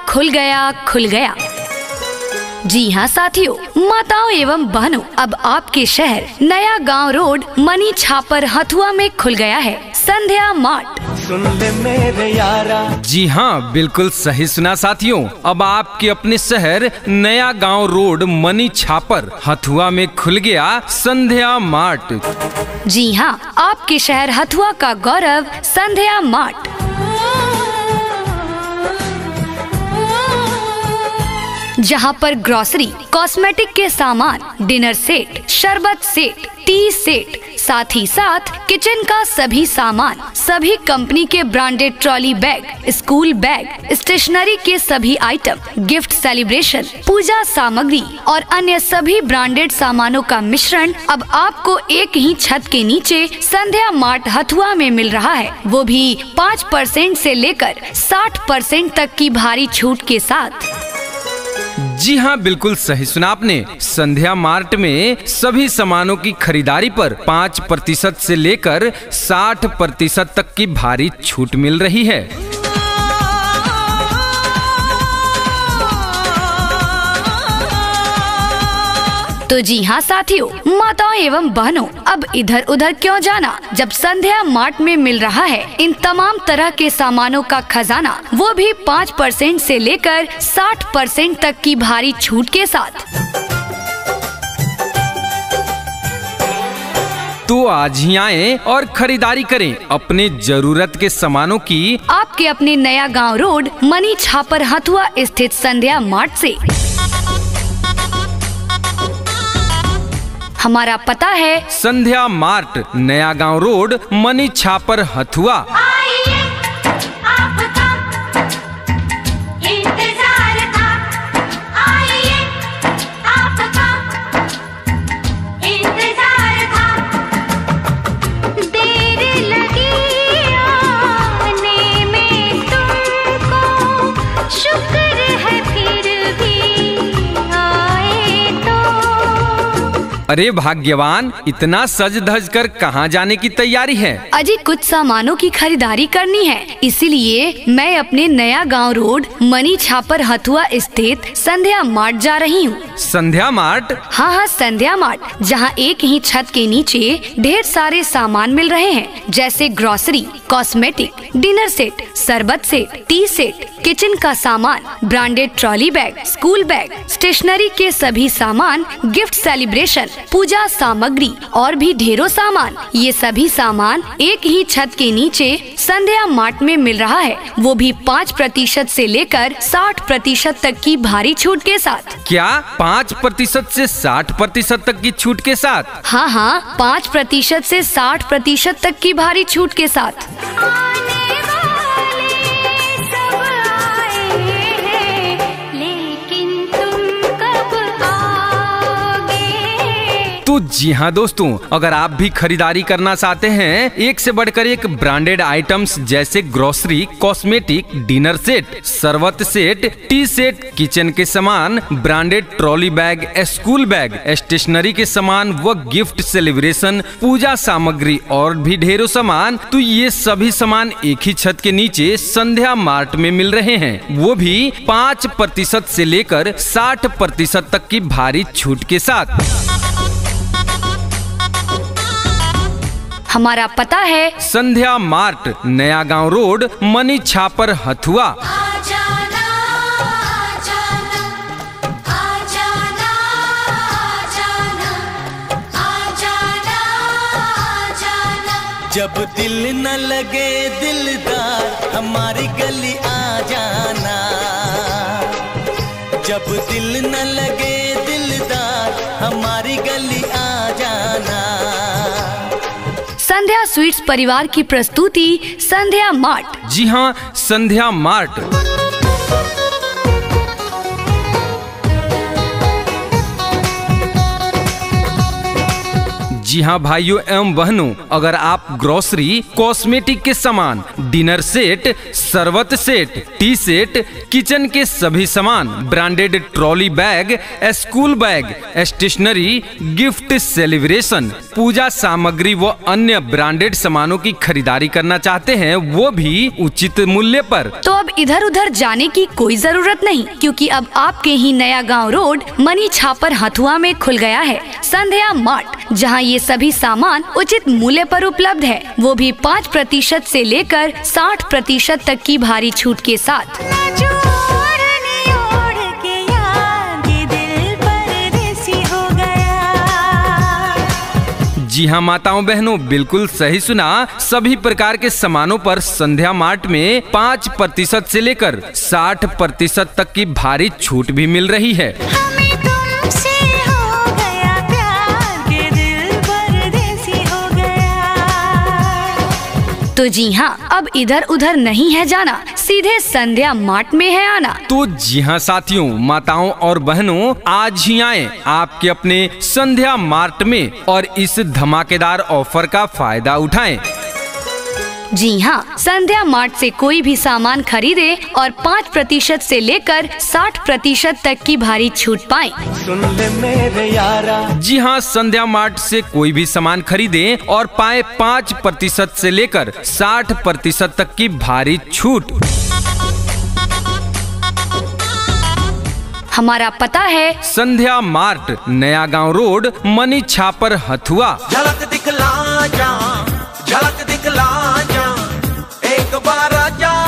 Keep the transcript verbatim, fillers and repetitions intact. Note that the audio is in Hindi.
खुल गया खुल गया। जी हाँ साथियों, माताओं एवं बहनों, अब आपके शहर नया गांव रोड मनी छापर हथुआ में खुल गया है संध्या मार्ट। सुन ले मेरे यारा। जी हाँ, बिल्कुल सही सुना साथियों। अब आपके अपने शहर नया गांव रोड मनी छापर हथुआ में खुल गया संध्या मार्ट। जी हाँ, आपके शहर हथुआ का गौरव संध्या मार्ट। जहाँ पर ग्रोसरी, कॉस्मेटिक के सामान, डिनर सेट, शरबत सेट, टी सेट, साथ ही साथ किचन का सभी सामान, सभी कंपनी के branded trolley bag, school bag, stationery के सभी आइटम, गिफ्ट सेलिब्रेशन, पूजा सामग्री और अन्य सभी ब्रांडेड सामानों का मिश्रण अब आपको एक ही छत के नीचे संध्या मार्ट हथुआ में मिल रहा है, वो भी पाँच परसेंट से लेकर साठ परसेंट तक की भारी छूट के साथ। जी हाँ, बिल्कुल सही सुना आपने। संध्या मार्ट में सभी सामानों की खरीदारी पर पाँच प्रतिशत से लेकर साठ प्रतिशत तक की भारी छूट मिल रही है। तो जी हाँ साथियों, माताओं एवं बहनों, अब इधर उधर क्यों जाना, जब संध्या मार्ट में मिल रहा है इन तमाम तरह के सामानों का खजाना, वो भी पाँच परसेंट से लेकर साठ परसेंट तक की भारी छूट के साथ। तो आज ही आएं और खरीदारी करें अपने जरूरत के सामानों की आपके अपने नया गांव रोड मनी छापर हथुआ स्थित संध्या मार्ट से। हमारा पता है संध्या मार्ट, नया गांव रोड, मनी छापर हथुआ। अरे भाग्यवान, इतना सज धज कर कहाँ जाने की तैयारी है? अजी कुछ सामानों की खरीदारी करनी है, इसीलिए मैं अपने नया गांव रोड मनी छापर हथुआ स्थित संध्या मार्ट जा रही हूँ। संध्या मार्ट? हाँ हाँ, संध्या मार्ट, जहाँ एक ही छत के नीचे ढेर सारे सामान मिल रहे हैं, जैसे ग्रोसरी, कॉस्मेटिक, डिनर सेट, शरबत सेट, टी सेट, किचन का सामान, branded trolley bag, school bag, stationery के सभी सामान, गिफ्ट सेलिब्रेशन, पूजा सामग्री और भी ढेरों सामान। ये सभी सामान एक ही छत के नीचे संध्या मार्ट में मिल रहा है, वो भी पाँच प्रतिशत से लेकर साठ प्रतिशत तक की भारी छूट के साथ। क्या पाँच प्रतिशत से साठ प्रतिशत तक की छूट के साथ? हाँ हाँ, पाँच प्रतिशत से साठ प्रतिशत तक की भारी छूट के साथ। तो जी हाँ दोस्तों, अगर आप भी खरीदारी करना चाहते हैं एक से बढ़कर एक ब्रांडेड आइटम्स जैसे ग्रोसरी, कॉस्मेटिक, डिनर सेट, शरबत सेट, टी सेट, किचन के सामान, branded trolley bag, school bag, stationery के सामान व गिफ्ट सेलिब्रेशन, पूजा सामग्री और भी ढेरों सामान, तो ये सभी सामान एक ही छत के नीचे संध्या मार्ट में मिल रहे हैं, वो भी पाँच प्रतिशत से लेकर साठ प्रतिशत तक की भारी छूट के साथ। हमारा पता है संध्या मार्ट, नया गांव रोड, मनी छापर हथुआ। जब दिल न लगे दिलदार हमारी गली आ जाना, जब दिल न लगे दिलदार हमारी गली आ जाना। संध्या स्वीट्स परिवार की प्रस्तुति संध्या मार्ट। जी हाँ, संध्या मार्ट। जी हाँ भाइयों एवं बहनों, अगर आप ग्रोसरी, कॉस्मेटिक के सामान, डिनर सेट, शरबत सेट, टी सेट, किचन के सभी सामान, branded trolley bag, school bag, stationery, gift, celebration, puja सामग्री व अन्य ब्रांडेड सामानों की खरीदारी करना चाहते हैं, वो भी उचित मूल्य पर, तो अब इधर उधर जाने की कोई जरूरत नहीं, क्योंकि अब आपके ही नया गांव रोड मनी छापर हथुआ में खुल गया है संध्या मार्ट, जहां ये सभी सामान उचित मूल्य पर उपलब्ध है, वो भी पाँच प्रतिशत से लेकर साठ प्रतिशत तक की भारी छूट के साथ। जी हाँ माताओं बहनों, बिल्कुल सही सुना। सभी प्रकार के सामानों पर संध्या मार्ट में पाँच प्रतिशत से लेकर साठ प्रतिशत तक की भारी छूट भी मिल रही है। हमें तुमसे हो गया प्यार, के दिल परदेसी हो गया। तो जी हाँ, अब इधर उधर नहीं है जाना, सीधे संध्या मार्ट में है आना। तो जी हाँ साथियों, माताओं और बहनों, आज ही आए आपके अपने संध्या मार्ट में और इस धमाकेदार ऑफर का फायदा उठाएं। जी हाँ, संध्या मार्ट से कोई भी सामान खरीदे और पाँच प्रतिशत से लेकर साठ प्रतिशत तक की भारी छूट पाएं। सुन ले मेरे यारा। जी हाँ, संध्या मार्ट से कोई भी सामान खरीदे और पाए पाँच प्रतिशत से लेकर साठ प्रतिशत तक की भारी छूट। हमारा पता है संध्या मार्ट, नया गांव रोड, मनी छापर हथुआ। झलक दिखला जा, झलक दिखला जा, एक बार आजा